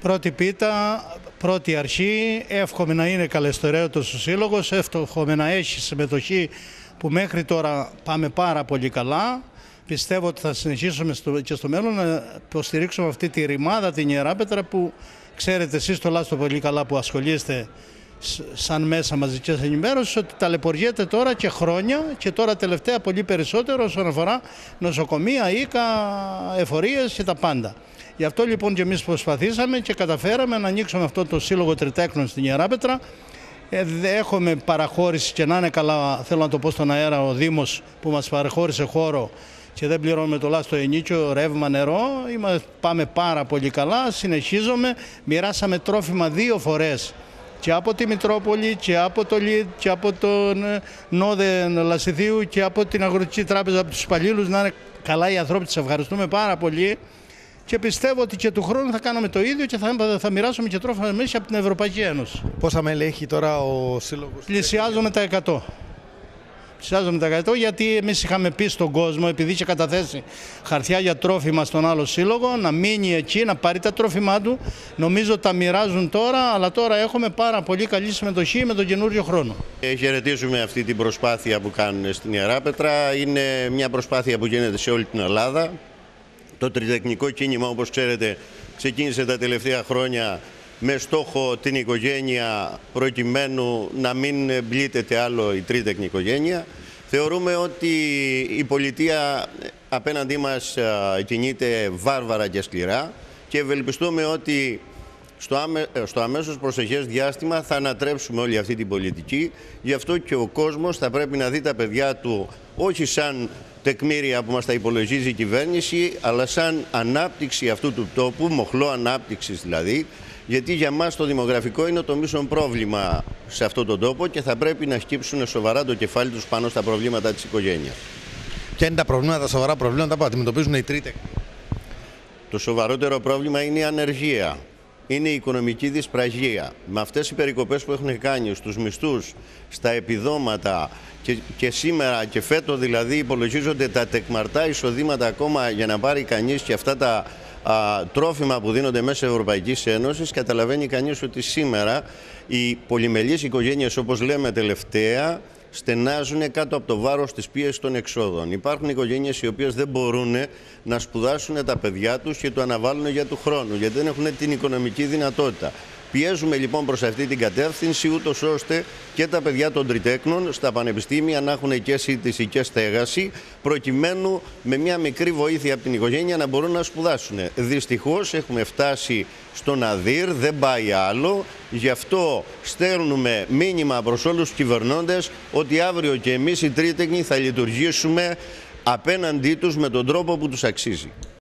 Πρώτη πίτα, πρώτη αρχή. Εύχομαι να είναι καλεστερέωτος ο Σύλλογος, εύχομαι να έχει συμμετοχή που μέχρι τώρα πάμε πάρα πολύ καλά. Πιστεύω ότι θα συνεχίσουμε και στο μέλλον να υποστηρίξουμε αυτή τη ρημάδα, την Ιεράπετρα, που ξέρετε εσείς τουλάχιστον πολύ καλά που ασχολείστε σαν μέσα μαζικής ενημέρωσης, ότι ταλαιπωριέται τώρα και χρόνια και τώρα τελευταία πολύ περισσότερο όσον αφορά νοσοκομεία, οίκα, εφορίες και τα πάντα. Γι' αυτό λοιπόν και εμείς προσπαθήσαμε και καταφέραμε να ανοίξουμε αυτό το Σύλλογο Τριτέκνων στην Ιεράπετρα. Έχουμε παραχώρηση και να είναι καλά, θέλω να το πω στον αέρα, ο Δήμος που μας παραχώρησε χώρο και δεν πληρώνουμε τουλάχιστον ενίκιο, ρεύμα, νερό. Πάμε πάρα πολύ καλά, συνεχίζουμε. Μοιράσαμε τρόφιμα 2 φορές και από τη Μητρόπολη και από το ΛΙΤ και από τον Νόδε Λασιθίου και από την Αγροτική Τράπεζα, από τους υπαλλήλους. Να είναι καλά οι ανθρώποι, τους ευχαριστούμε πάρα πολύ. Και πιστεύω ότι και του χρόνου θα κάνουμε το ίδιο και θα μοιράσουμε και τρόφιμα εμείς από την Ευρωπαϊκή Ένωση. Πόσα μέλη έχει τώρα ο Σύλλογος? Πλησιάζουμε τα 100. Πλησιάζουμε τα 100 γιατί εμείς είχαμε πει στον κόσμο, επειδή είχε καταθέσει χαρτιά για τρόφιμα στον άλλο σύλλογο, να μείνει εκεί, να πάρει τα τρόφιμά του. Νομίζω τα μοιράζουν τώρα, αλλά τώρα έχουμε πάρα πολύ καλή συμμετοχή με τον καινούριο χρόνο. Χαιρετίζουμε αυτή την προσπάθεια που κάνουν στην Ιεράπετρα. Είναι μια προσπάθεια που γίνεται σε όλη την Ελλάδα. Το τριτεκνικό κίνημα, όπως ξέρετε, ξεκίνησε τα τελευταία χρόνια με στόχο την οικογένεια, προκειμένου να μην πλήττεται άλλο η τρίτεκνη οικογένεια. Θεωρούμε ότι η πολιτεία απέναντί μας κινείται βάρβαρα και σκληρά και ευελπιστούμε ότι στο αμέσως προσεχές διάστημα θα ανατρέψουμε όλη αυτή την πολιτική. Γι' αυτό και ο κόσμος θα πρέπει να δει τα παιδιά του όχι σαν τεκμήρια που μας τα υπολογίζει η κυβέρνηση, αλλά σαν ανάπτυξη αυτού του τόπου, μοχλό ανάπτυξης δηλαδή, γιατί για μας το δημογραφικό είναι το μείζον πρόβλημα σε αυτόν τον τόπο και θα πρέπει να σκύψουν σοβαρά το κεφάλι τους πάνω στα προβλήματα της οικογένειας. Ποια είναι τα προβλήματα, τα σοβαρά προβλήματα που αντιμετωπίζουν οι τρίτεκνοι? Το σοβαρότερο πρόβλημα είναι η ανεργία. Είναι η οικονομική δυσπραγία. Με αυτές οι περικοπές που έχουν κάνει στους μισθούς, στα επιδόματα και σήμερα και φέτος δηλαδή υπολογίζονται τα τεκμαρτά εισοδήματα ακόμα για να πάρει κανείς και αυτά τα τρόφιμα που δίνονται μέσα Ευρωπαϊκής Ένωσης, καταλαβαίνει κανείς ότι σήμερα οι πολυμελείς οικογένειες, όπως λέμε τελευταία, στενάζουν κάτω από το βάρος της πίεσης των εξόδων. Υπάρχουν οικογένειες οι οποίες δεν μπορούν να σπουδάσουν τα παιδιά τους και το αναβάλουν για του χρόνου, γιατί δεν έχουν την οικονομική δυνατότητα. Πιέζουμε λοιπόν προς αυτή την κατεύθυνση, ούτως ώστε και τα παιδιά των τριτέκνων στα πανεπιστήμια να έχουν και σύντηση και στέγαση, προκειμένου με μια μικρή βοήθεια από την οικογένεια να μπορούν να σπουδάσουν. Δυστυχώς έχουμε φτάσει στον αδύρ, δεν πάει άλλο, γι' αυτό στέλνουμε μήνυμα προς όλους τους κυβερνώντες ότι αύριο και εμείς οι τρίτεκνοι θα λειτουργήσουμε απέναντί τους με τον τρόπο που τους αξίζει.